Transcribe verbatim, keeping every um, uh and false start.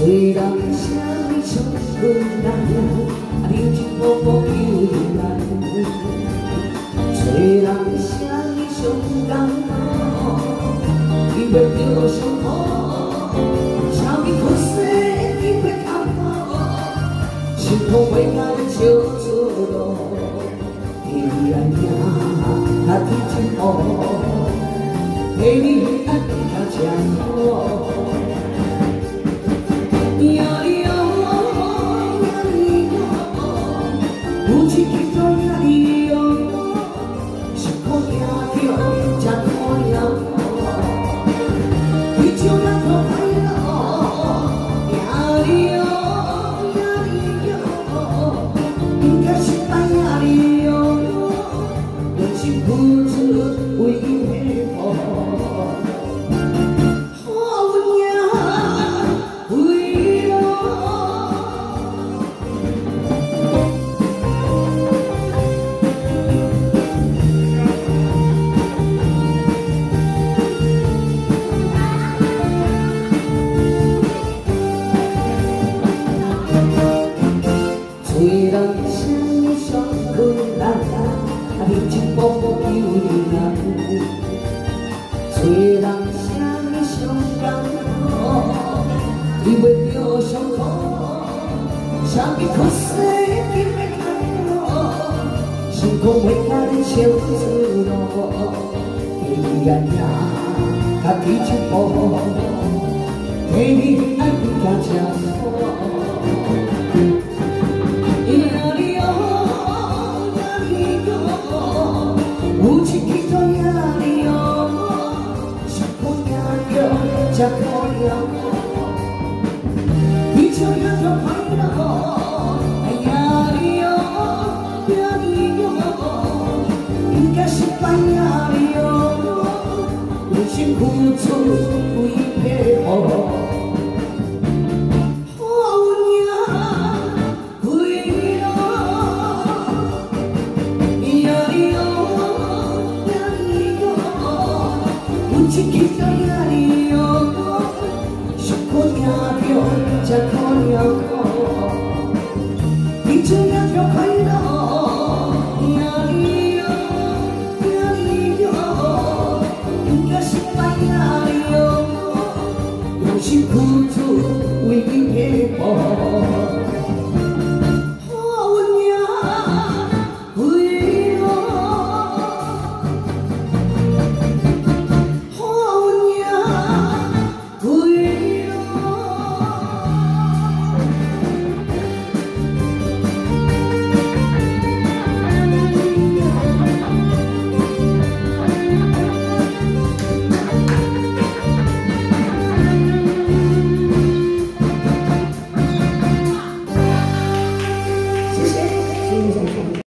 虽然啥物伤困难，啊，你一步步救咱。虽然啥物伤艰苦，伊袂着伤苦，啥物苦世伊袂坎坷，辛苦袂甲你笑出路，天然命啊天真好，陪你安较真好。 有一日做呀哩哟，辛苦行着才看呀，为少咱可快乐，呀哩哟呀哩哟，不该失败呀哩哟，用心付出为幸福。 虽然啥物伤困难，啊，你一步步救咱。虽然啥物伤艰苦，你袂着伤苦，啥物苦世你袂坎坷，辛苦袂甲你笑出路，天然命较天一步，替你爱较真好。 有一日做呀哩哟，辛苦行着才可了，为少咱就快乐，哎呀哩哟呀哩哟，不该失败呀哩哟，用心付出为幸福。 一日做呀哩哟，辛苦行着才可。